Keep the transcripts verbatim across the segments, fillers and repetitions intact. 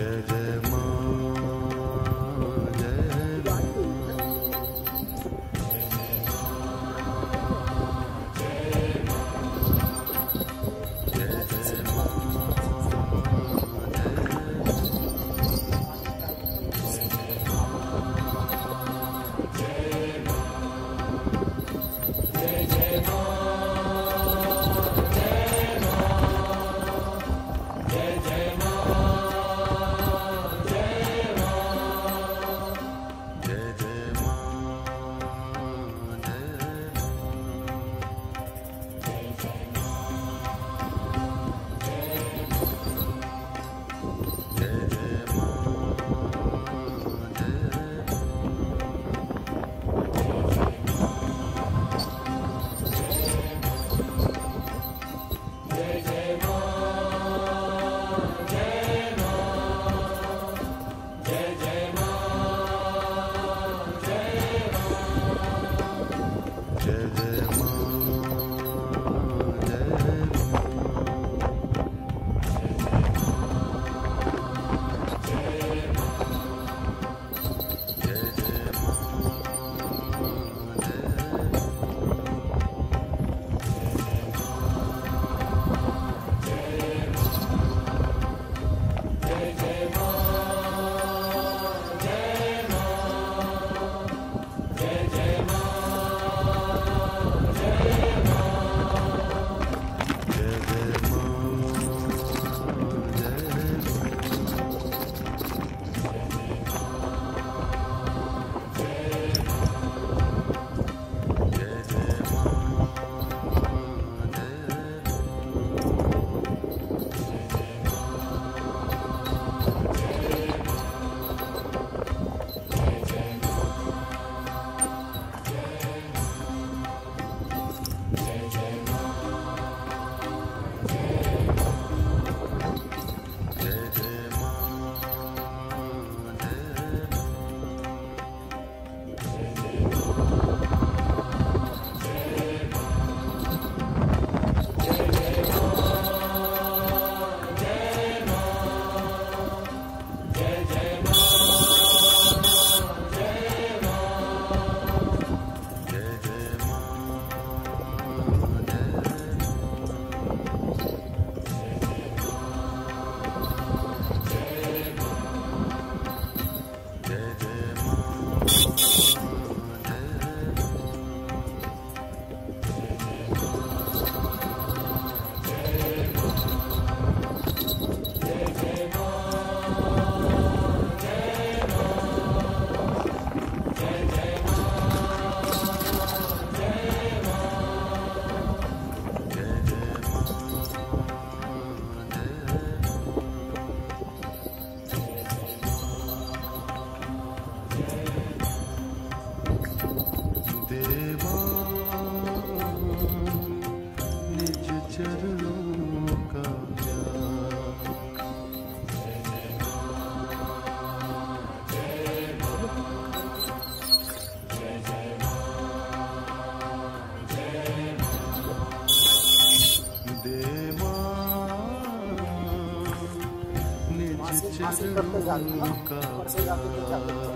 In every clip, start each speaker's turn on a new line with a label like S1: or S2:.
S1: करते जाते हैं और से जाते हैं।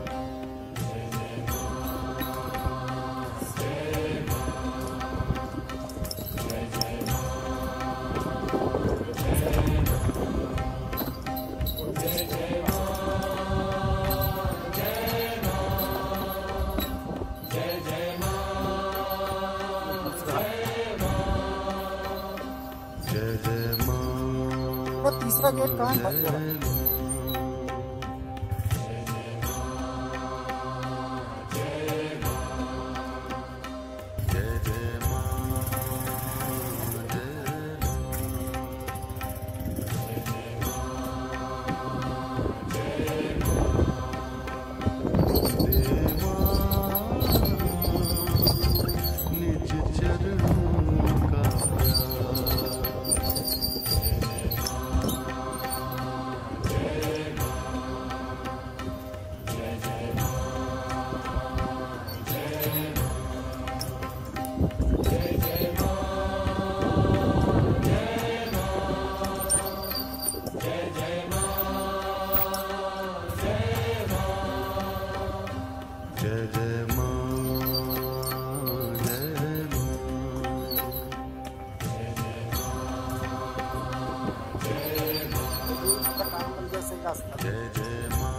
S1: तीसरा गेट कहाँ बंद हो रहा है?
S2: Yeah.
S1: विकास कर।
S2: जय जय माँ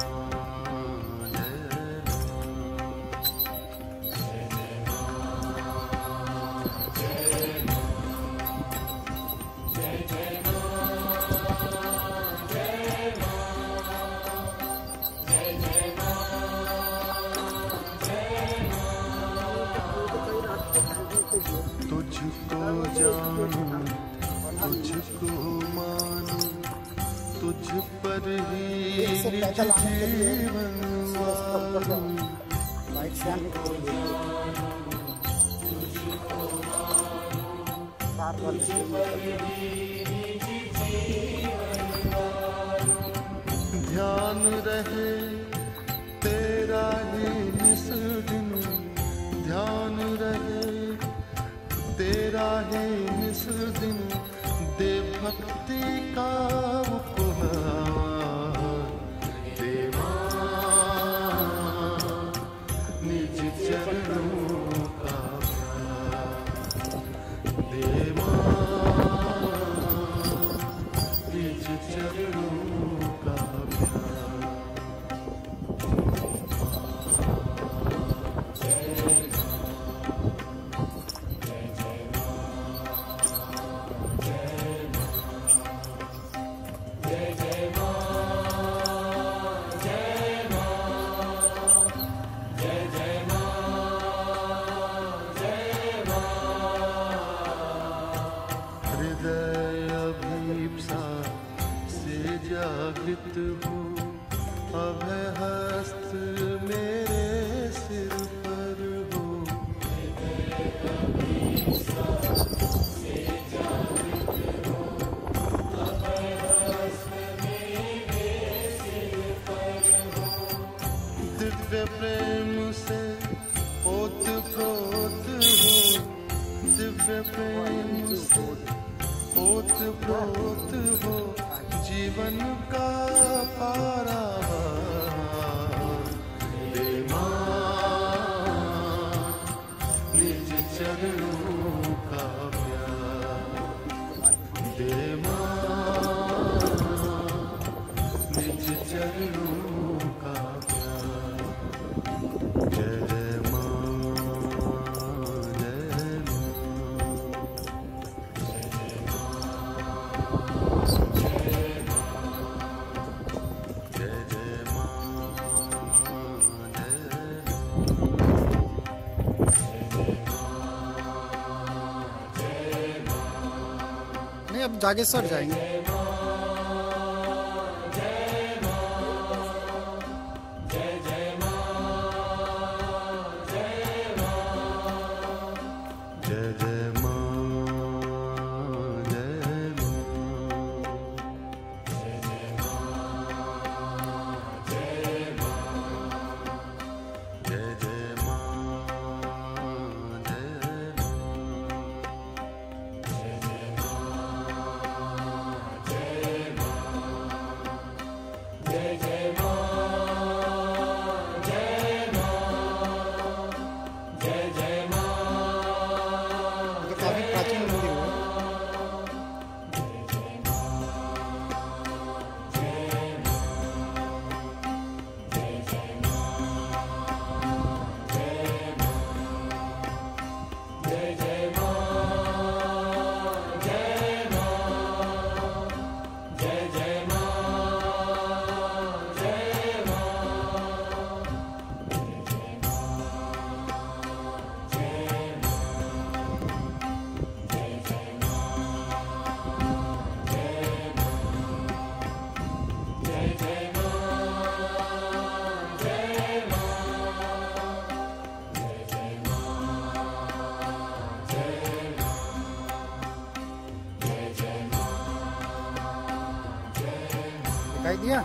S2: तुझको जानूं तुझको मानूं तुझ पर ही निज जीवन वारूं
S1: लाइट से आने के लिए चार वर्ष
S2: ध्यान रहे तेरा ही निस दिन ध्यान रहे तेरा ही निस दिन दे भक्ति का उपहार दे माँ निज चरणों का प्यार दे माँ निज चरणों का प्यार। जागृत हो अभय हस्त मेरे सिर पर हो दिव्य प्रेम से ओत प्रोत हो दिव्य प्रेम से ओत प्रोत हो जीवन का पारावार दे माँ निज चरणों का प्यार दे माँ निज चरणों का प्यार। जय जय माँ जय
S1: नहीं, अब जागेश्वर जाएंगे।
S2: जय जय माँ
S1: काफी प्राचीन मंदिर है। दिखाई दिया।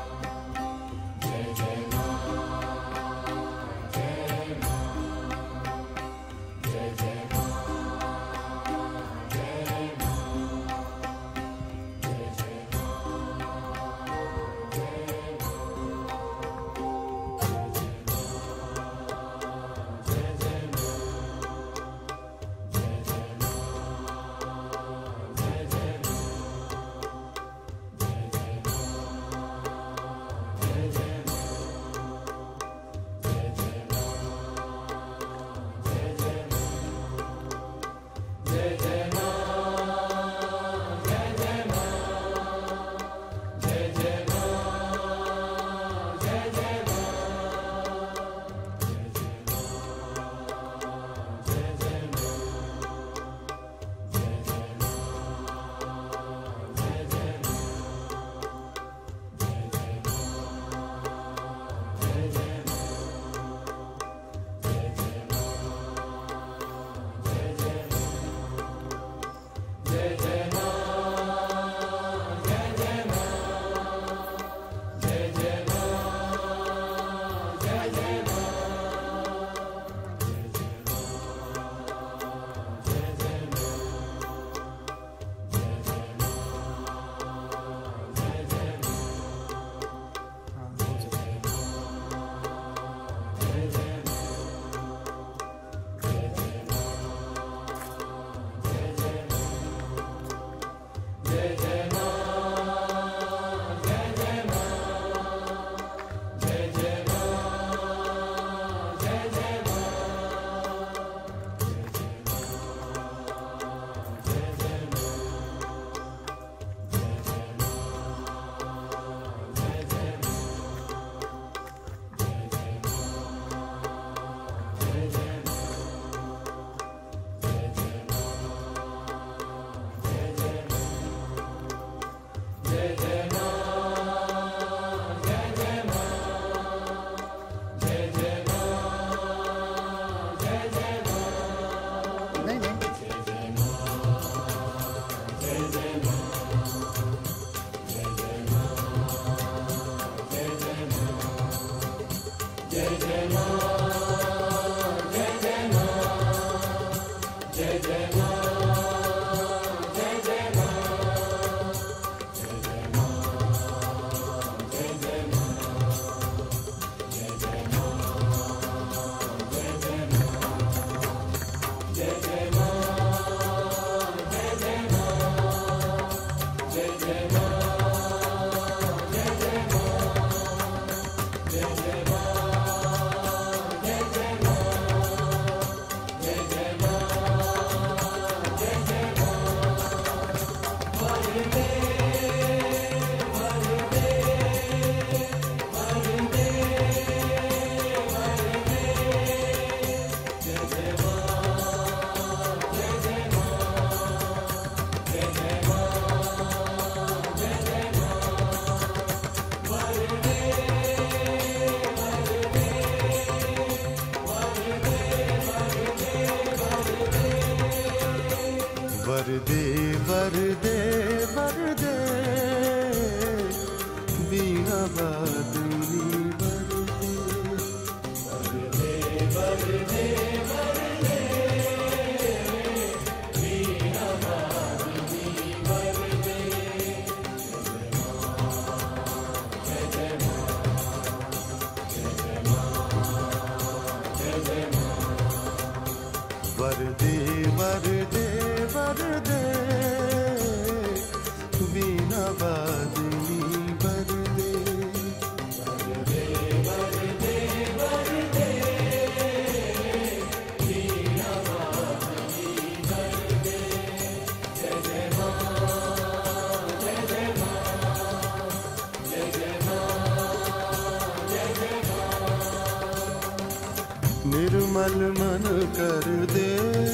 S2: निर्मल मन कर दे,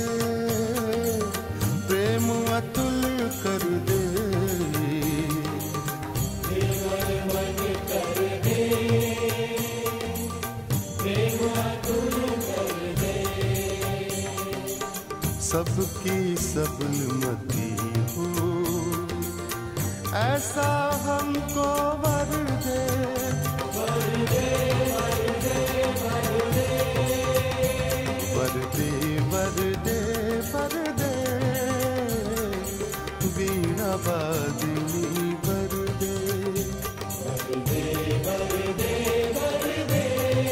S2: प्रेम अतुल कर दे।
S3: निर्मल मन कर दे, प्रेम अतुल कर दे।
S2: सबकी सबलमती हो, ऐसा हमको वर दे।
S3: वर दे, वर दे, वर दे।
S2: वर दे, वर दे, वर दे। वीणा वादिनी वर दे।
S3: वर दे, वर दे, वर दे।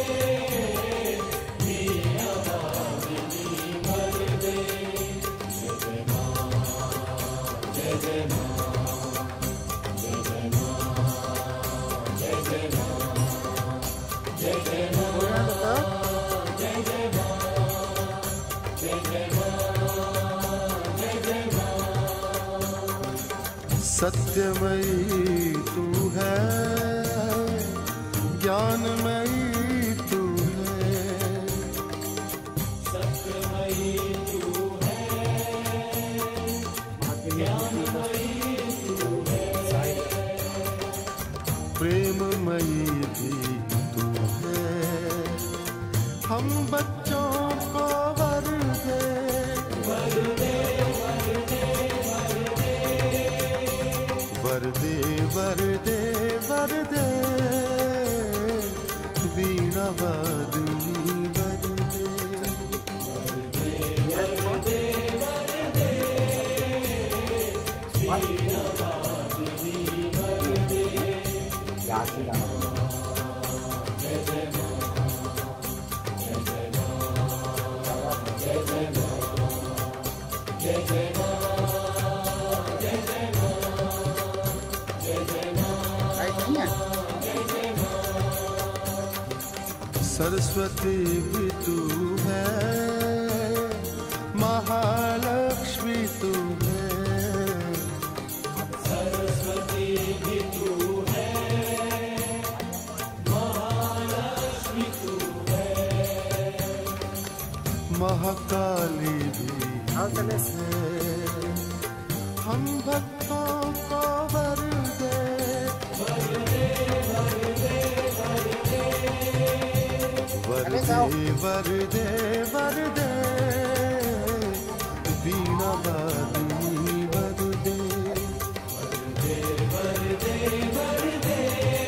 S3: वीणा वादिनी वर दे। जय जय माँ, जय जय माँ, जय जय माँ, जय जय माँ, जय जय माँ, जय जय माँ, जय जय माँ, जय जय माँ।
S2: सत्यमयी तू है, ज्ञानमयी तू है।
S3: सत्यमयी तू है, ज्ञानमयी तू है।
S2: प्रेममयी भी तू है, हम बच्चों को वर दे।
S3: वर दे, वर दे, वर दे।
S2: वर दे, वर दे, वर दे। वीणा वादिनी वर दे।
S3: वर दे, वर दे, वर दे। वीणा वादिनी वर दे। जय जय माँ, जय जय माँ, जय जय माँ, जय जय माँ, जय जय माँ, जय जय माँ, जय जय माँ, जय जय माँ।
S2: सरस्वती भी तू है, महालक्ष्मी तू है।
S3: सरस्वती भी तू है, महालक्ष्मी तू है।
S2: महाकाली भी है, हम भक्तों को वर दे।
S3: वर दे, वर दे, वर दे।
S2: वर दे, वर दे, वर दे। वीणा वादिनी वर दे।
S3: वर दे, वर दे, वर दे।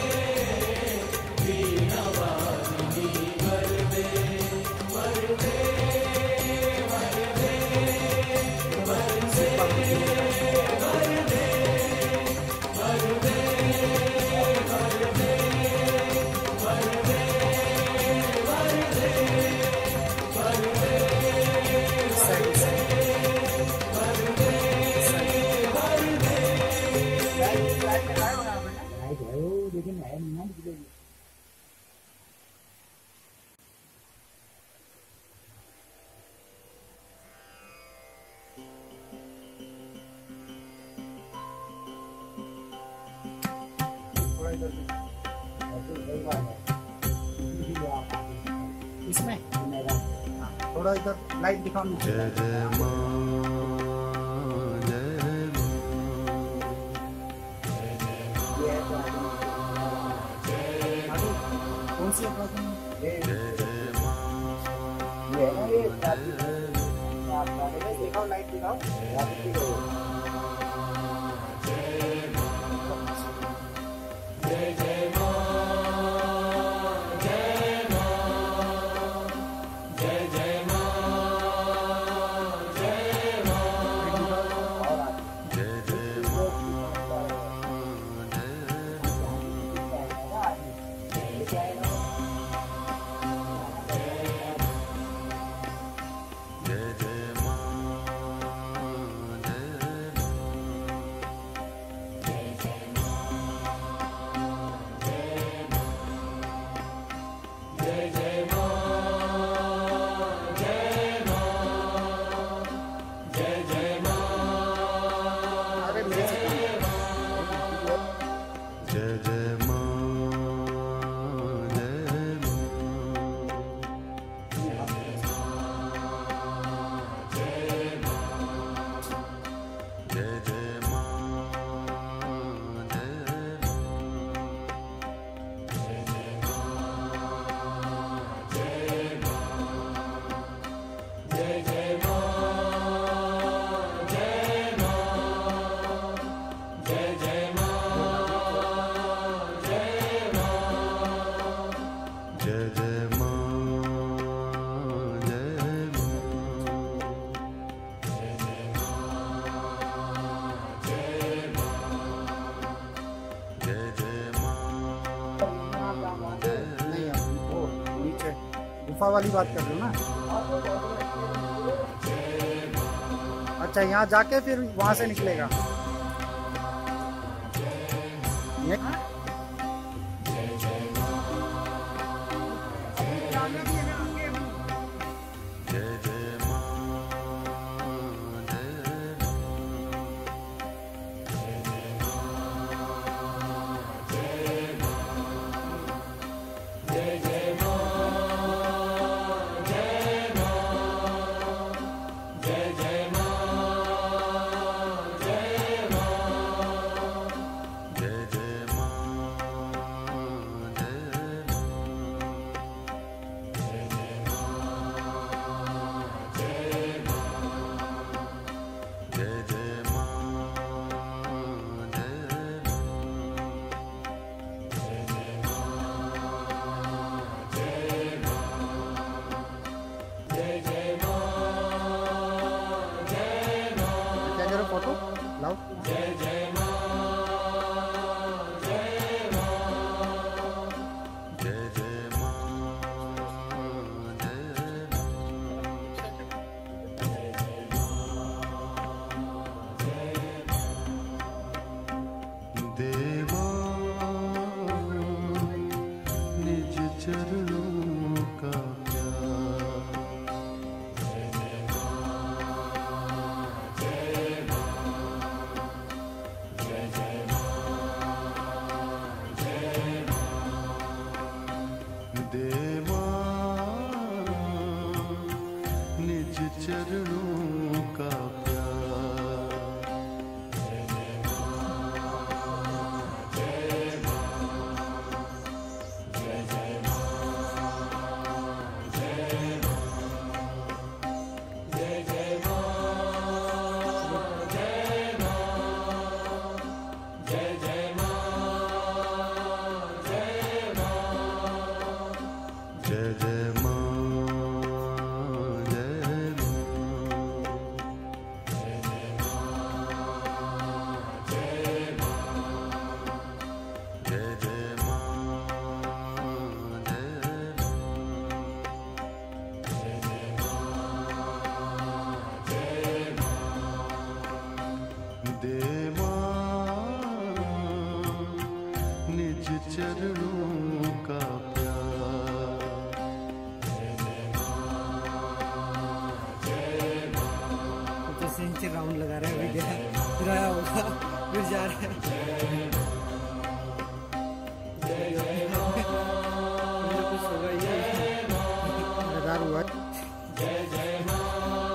S3: वीणा वादिनी वर दे। वर दे, वर दे, वर दे, वर दे, वर दे, वर दे, वर दे, वर दे, वर दे।
S1: इसमें थोड़ा इधर लाइट दिखाओ।
S2: जय जय माँ, जय माँ।
S1: कौन सी
S2: जय जय माँ,
S1: दिखाओ, लाइट दिखाओ।
S3: जय जय माँ, जय माँ, जय जय माँ, जय माँ,
S2: जय जय माँ, जय जय माँ, जय
S1: गुफा वाली बात कर रहे हो ना? अच्छा, यहाँ जाके फिर वहां से निकलेगा। ये फोटो लाओ। जय जय मां, जय मां, जय जय मां, जय मां। देवा निज चरणों का देवा निज चरणों का प्यार। जय जय मां, जय देवा निज चरणों का
S4: राउंड लगा रहे हैं, अभी गया फिर आया होगा, फिर जा रहे हैं। कुछ होगा ये
S1: हुआ।
S4: जय जय मां।